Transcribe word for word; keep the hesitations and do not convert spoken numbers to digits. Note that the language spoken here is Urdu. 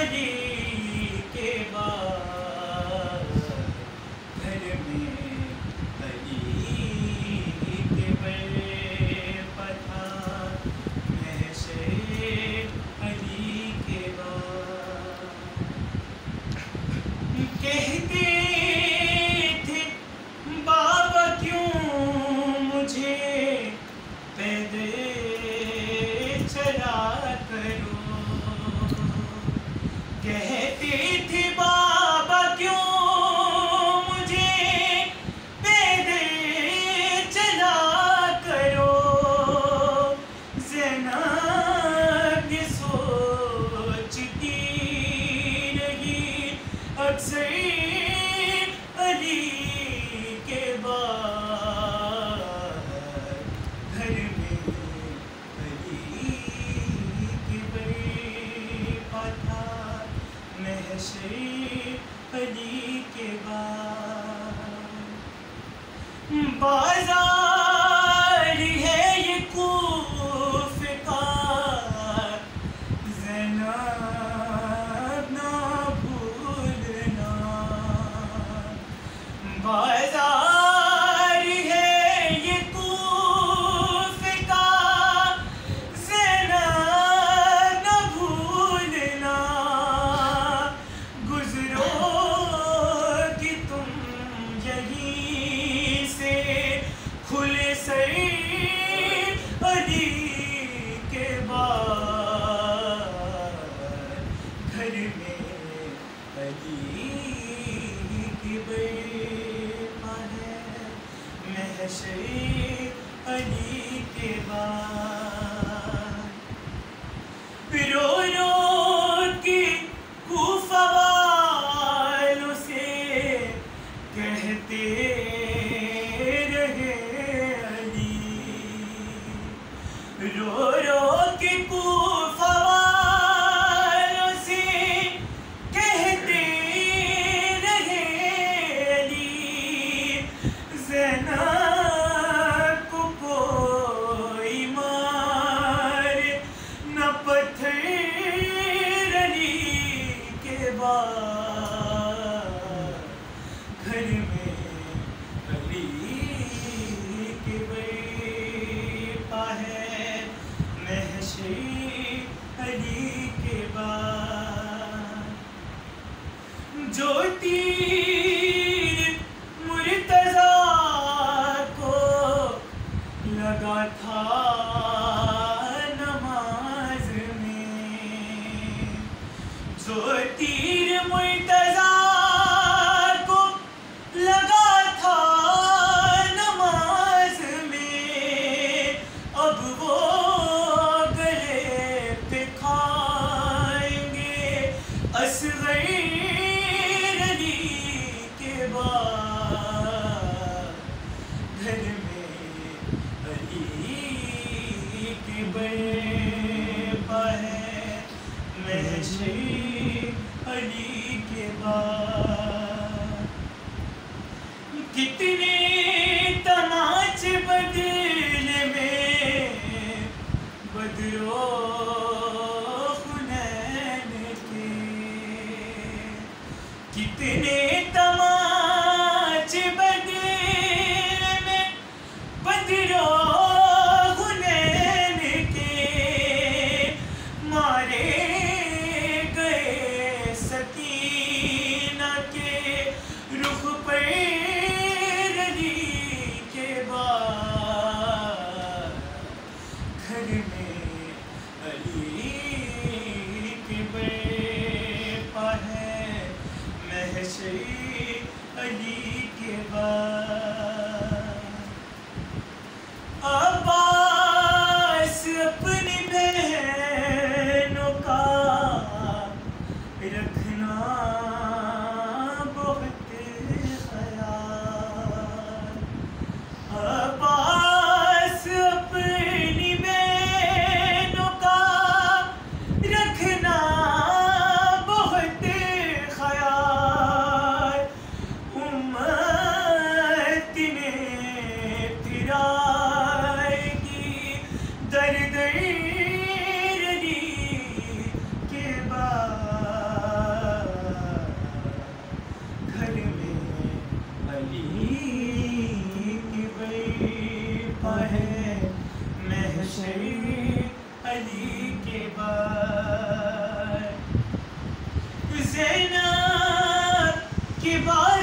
علی کے بعد گھر میں علی کے برپا تھا محشر علی کے بعد کہتے تھے بابا کیوں مجھے پیدل چلا کرو کہتے تھے بابا کیوں مجھے پیدل چلا کرو زینب یہ سوچتی رہی اکثر علی کے بعد گھر میں علی کے برپا تھا محشر علی کے بعد بازار ہے یہ کوفہ کا زینب نہ بھولنا بازار ہے یہ کوفہ کا زینب نہ بھولنا گزرو کہ تم یہیں سے کھلے سر علی کے بعد گھر میں علی کی برپا ہے محشر علی کے بعد رو رو کے کوفہ والوں سے کہتے رہے علی رو رو کے کوفہ والوں سے کہتے رہے علی زینب کو کوئی مار نہ پتھر علی کے بعد گھر میں علی کے برپا ہے محشر علی کے بعد جو تیر مرتضیٰ کو لگا تھا نماز میں جو تیر مرتضیٰ کو لگا تھا نماز میں اب وہ گلے پہ کھائیں گے اصغر علی کے بعد گھر میں علی کی برپا ہے محشر علی کے بعد کتنے تماچے بدل میں بدر و حنین کے کتنے تماچے بدل میں بدر و حنین کے مارے گئے سکینہ کے رخ پر علی کے بعد گھر میں علی کی برپا ہے محشر علی کے بعد عباس اپنی بہنوں کا رکھنا بہت خیال عباس اپنی بہنوں کا رکھنا بہت خیال امت نے پھرائے حیدر علی کے بعد زینب کے بعد